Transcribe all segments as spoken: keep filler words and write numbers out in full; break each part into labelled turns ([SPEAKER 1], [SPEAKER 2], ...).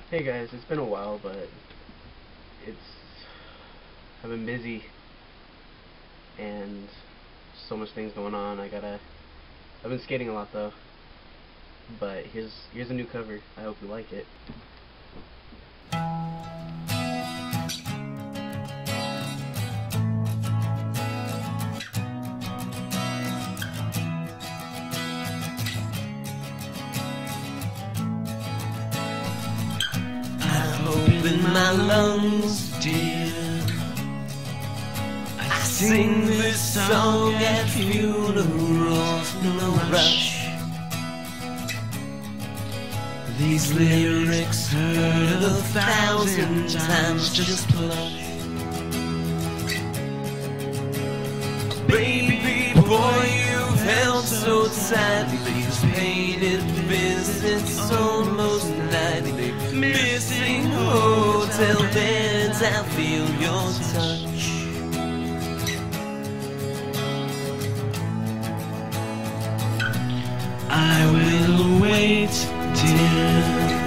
[SPEAKER 1] Hey guys, it's been a while, but it's I've been busy and so much things going on. I gotta I've been skating a lot though. But here's here's a new cover. I hope you like it.
[SPEAKER 2] In my lungs, dear, I sing this song at funerals, no rush. These lyrics heard a thousand times, just plush. Baby boy, you've held so tightly, these painted visits almost nightly. Missing hotel beds, I feel your touch. I will wait, dear,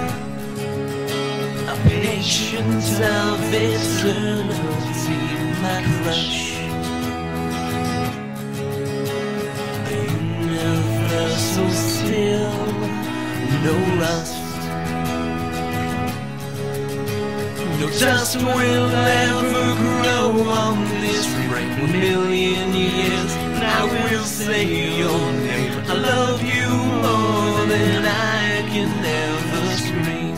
[SPEAKER 2] a patience of eternity, my crush. A universal still, no rust. No dust will ever grow on this ring. A million years, and I will say your name. I love you more than I can ever scream.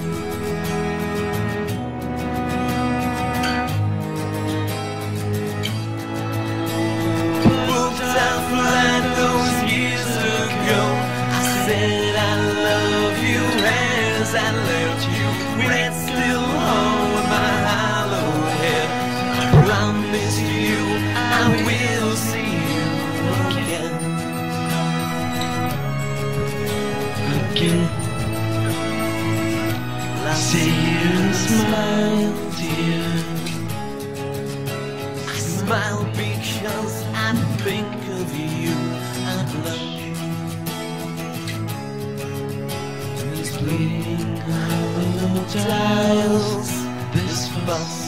[SPEAKER 2] Booked our flight those years ago. I said I love you as I left you. Red still home. I promise you I will see you again. Again. I see you smile, dear. I smile because I think of you. I blush. This bleeding hollow tiles, this fuss.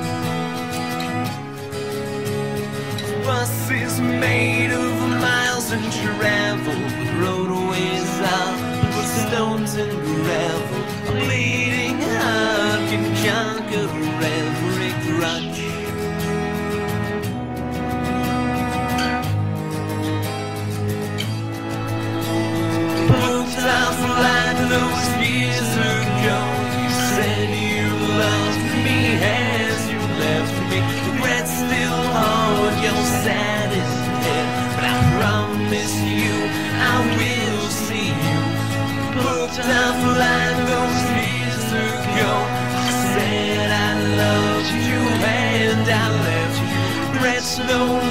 [SPEAKER 2] Bus is made of miles and travel. The roadways are full of stones and gravel. A bleeding heart can conquer every grudge. Booked our flight those years ago. You said you loved me as you left me. Regret still haunt your saddest head, but I promise you I will see you. Booked our flight those years ago. I said I loved you and I left you. Regrets no